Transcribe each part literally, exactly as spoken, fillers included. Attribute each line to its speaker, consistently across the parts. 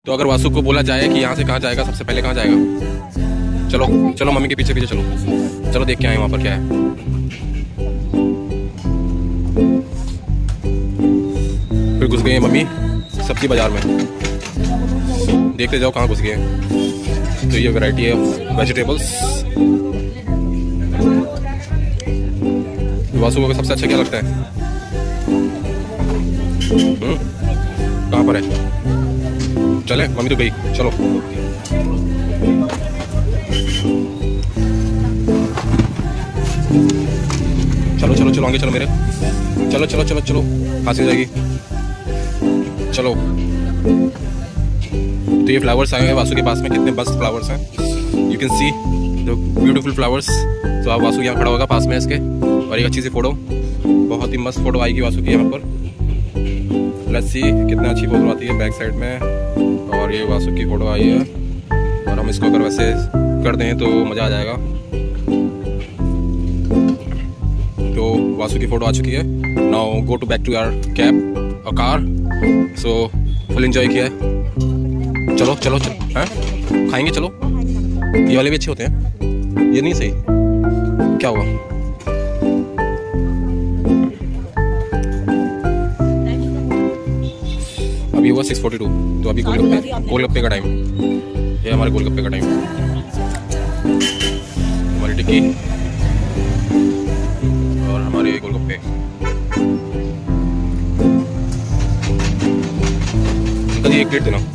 Speaker 1: तो अगर वासु को बोला जाए कि यहाँ से कहाँ जाएगा, सबसे पहले कहाँ जाएगा? चलो चलो मम्मी के पीछे पीछे चलो, चलो देख के आए वहाँ पर क्या है। फिर घुस गए मम्मी सब्जी बाजार में, देखते जाओ कहाँ घुस गए। तो ये वैरायटी है वेजिटेबल्स। वासु को सबसे अच्छा क्या लगता है? कहाँ पर है? चले, मम्मी तो गई, चलो। चलो चलो चलो आगे चलो मेरे, चलो चलो चलो चलो, फांसी जाएगी। चलो, तो ये फ्लावर्स आए हैं वासु के पास में, कितने मस्त फ्लावर्स हैं, you can see the beautiful flowers. तो आप वासु यहाँ खड़ा होगा पास में इसके, और एक अच्छी सी फोटो, बहुत ही मस्त फोटो आएगी वासु की यहाँ पर। लेट्स सी कितना अच्छी फोटो आती है बैक साइड में। और ये वासु की फोटो आई है, और हम इसको अगर वैसे कर दें तो मज़ा आ जाएगा। तो वासु की फोटो आ चुकी है। Now go to back to our cab और कार। सो फुल एंजॉय किया है। चलो चलो चलो, हैं खाएंगे, चलो। ये वाले भी अच्छे होते हैं, ये नहीं सही, क्या हुआ? अभी हुआ सिक्स फोर्टी टू, तो अभी गोलगप्पे गोलगप्पे का टाइम, ये हमारे गोलगप्पे का टाइम। हमारी टिक्की और हमारे गोलगप्पे। अंकल जी एक प्लेट देना,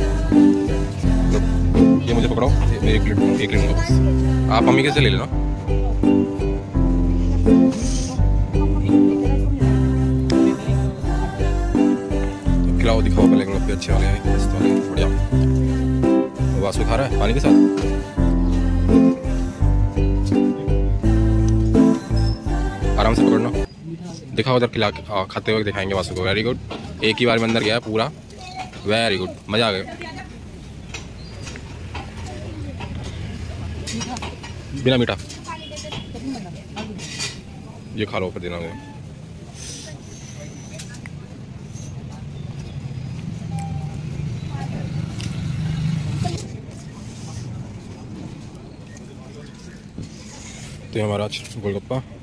Speaker 1: ये मुझे पकड़ाओ, मैं एक प्लेट एक ले लूँगा बस, आप मम्मी के से ले लेना। खिलाओ, दिखाओ पहले गोलगप्पे अच्छे वाले हैं, मस्त वाले, बढ़िया। वासु खा रहा है पानी के साथ। आराम से पकड़ना, दिखाओ उधर, खिला खाते हुए दिखाएंगे वासु को। वेरी गुड, एक ही बार में अंदर गया पूरा, वेरी गुड, मजा आ गया। बिना मीठा ये खा लो, फिर देना मुझे। तो हमारा गोलगप्पा